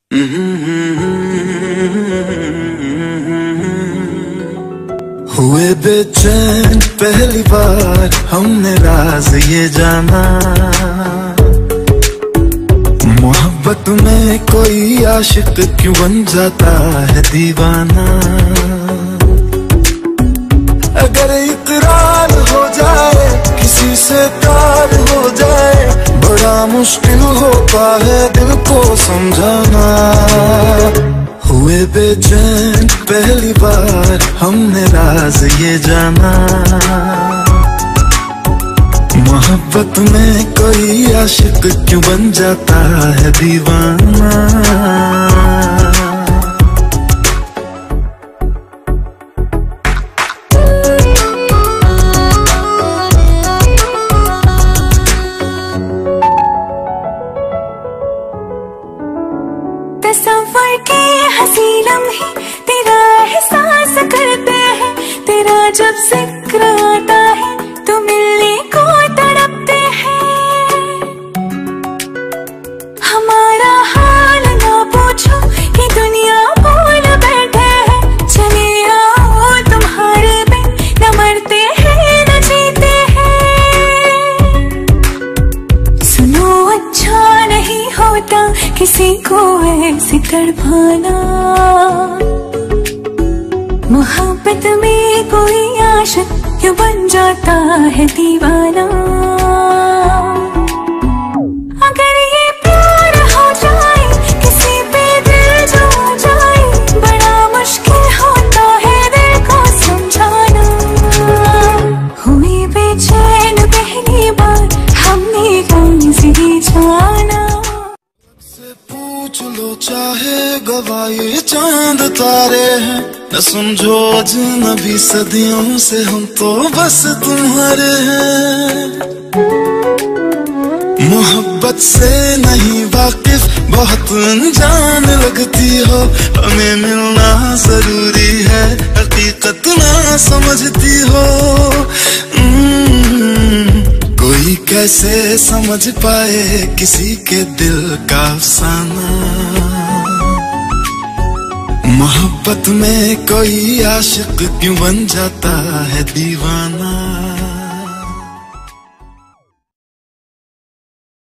हुए बेचैन पहली बार हमने राज ये जाना, मोहब्बत में कोई आशिक क्यों बन जाता है दीवाना। अगर इकरार हो जाए किसी से प्यार हो जाए, बड़ा मुश्किल होता है दिल को समझाना। हुए बेचैन पहली बार हमने राज ये जाना, मोहब्बत में कोई आशिक क्यों बन जाता है दीवाना। तस्वर के हंसी लम्हे तेरा एहसास करते हैं, तेरा जब जिक्र आता है तो मिलने को तड़पते हैं। हमारा हाल ना पूछो कि दुनिया भूल बैठे हैं, चले आओ तुम्हारे बिन न मरते हैं न जीते हैं। सुनो अच्छा नहीं होता किसी को ऐसे तड़पाना, मोहब्बत में कोई आशिक क्यों बन जाता है दीवाना। अगर ये प्यार हो जाए किसी पे दिल जो जाए, बड़ा मुश्किल होता है दिल को समझाना। हुई बेचैन पहली बार हमने राज ये जाना। पूछ लो चाहे गवाए चांद तारे हैं, न समझो अजनबी सदियों से हम तो बस तुम्हारे हैं। मोहब्बत से नहीं वाकिफ बहुत अनजान लगती हो, हमें मिलना जरूरी है हकीकत ना समझती हो। कोई कैसे समझ पाए किसी के दिल का अफसाना, मोहब्बत में कोई आशिक क्यों बन जाता है दीवाना।